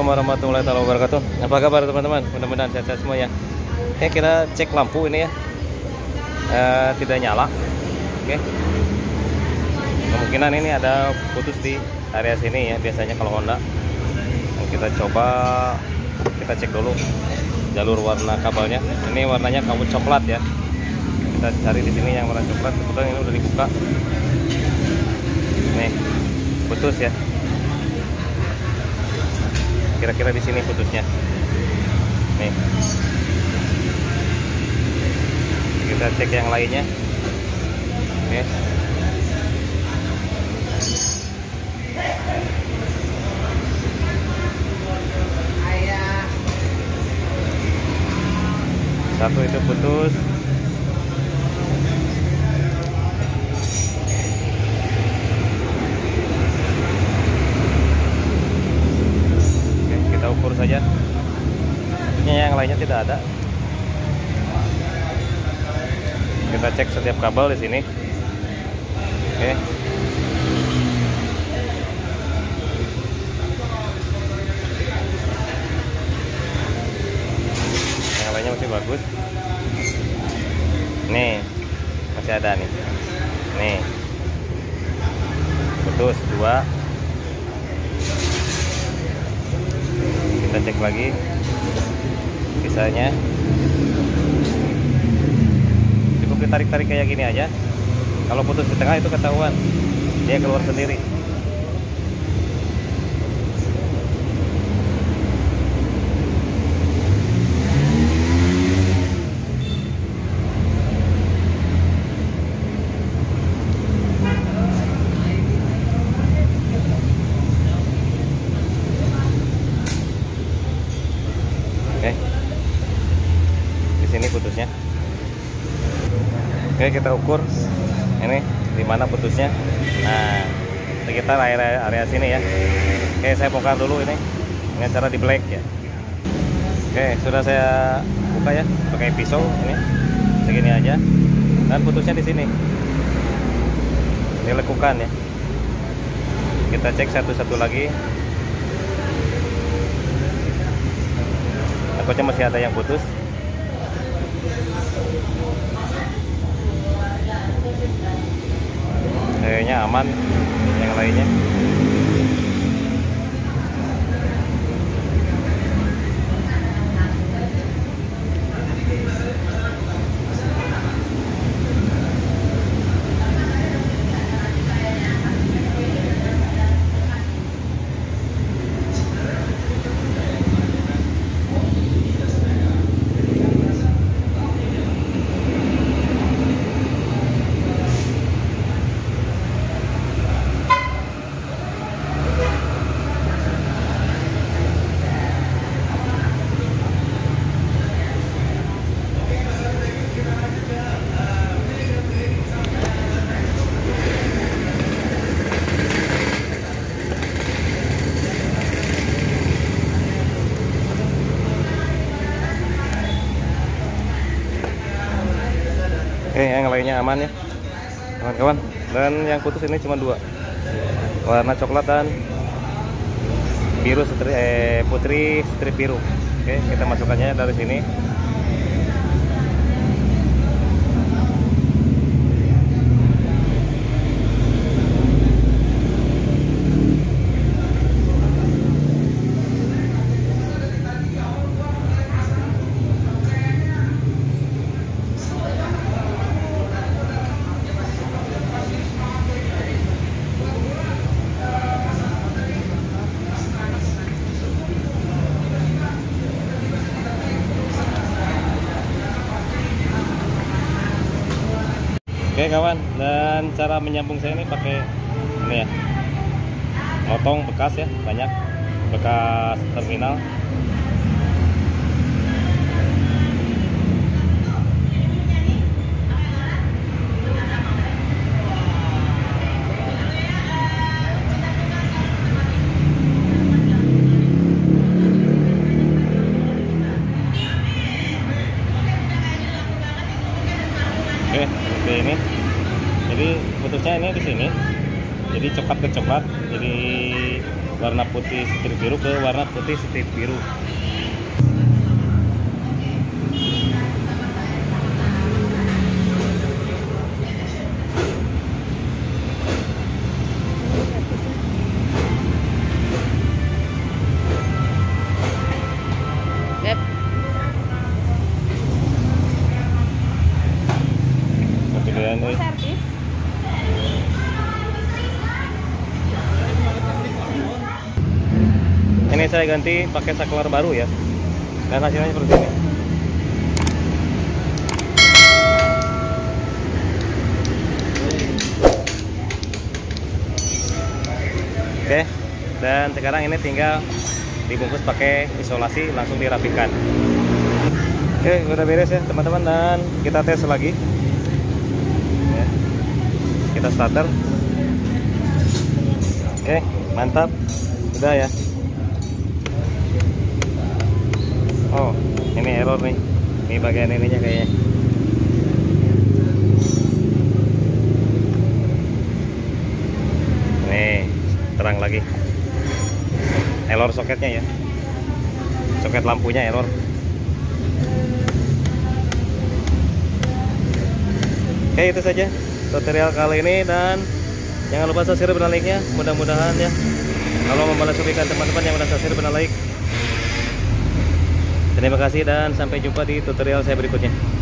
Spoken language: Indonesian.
warahmatullahi wabarakatuh. Apa kabar teman-teman? Mudah-mudahan sehat-sehat semua ya. Oke, kita cek lampu ini ya. Tidak nyala. Oke. Kemungkinan ini ada putus di area sini ya. Biasanya kalau Honda. Kita coba, kita cek dulu jalur warna kabelnya. Ini warnanya kabel coklat ya. Kita cari di sini yang warna coklat. Kebetulan ini udah dibuka. Nih, putus ya. Kira-kira di sini putusnya. Nih. Kita cek yang lainnya. Oke. Satu itu putus. Ukur saja. Yang lainnya tidak ada. Kita cek setiap kabel di sini. Oke. Yang lainnya masih bagus. Nih, masih ada nih. Nih. Putus dua. Kita cek lagi sisanya. Cukup ditarik-tarik kayak gini aja. Kalau putus di tengah itu ketahuan, dia keluar sendiri. Sini putusnya. Oke, kita ukur ini di mana putusnya. Nah, sekitar area sini ya. Oke, saya bongkar dulu ini dengan cara di black ya. Oke, sudah saya buka ya pakai pisau ini segini aja, dan putusnya di sini dilekukan ya. Kita cek satu-satu lagi. Takutnya masih ada yang putus. Kayaknya aman yang lainnya. Oke, yang lainnya aman ya kawan-kawan. Dan yang putus ini cuma dua, warna coklat dan biru putri strip biru. Oke, kita masukkannya dari sini. Oke kawan, dan cara menyambung saya ini pakai ini ya, motong bekas ya, banyak bekas terminal. Oke, seperti ini. Jadi putusnya ini di sini. Jadi coklat ke coklat. Jadi warna putih strip biru ke warna putih strip biru. Yep. Pilihan Servis. ini saya ganti pakai saklar baru ya, dan hasilnya seperti ini. Oke, dan sekarang ini tinggal dibungkus pakai isolasi, langsung dirapikan. Oke, udah beres ya teman-teman, dan kita tes lagi ya. Kita starter. Oke, mantap, udah ya. Oh, ini error nih, ini bagian ininya kayaknya. Nih, terang lagi. Error soketnya ya, soket lampunya error. Oke, itu saja tutorial kali ini, dan jangan lupa subscribe dan like-nya. Mudah-mudahan ya, kalau membalas kebaikan teman-teman yang udah subscribe dan like. Terima kasih dan sampai jumpa di tutorial saya berikutnya.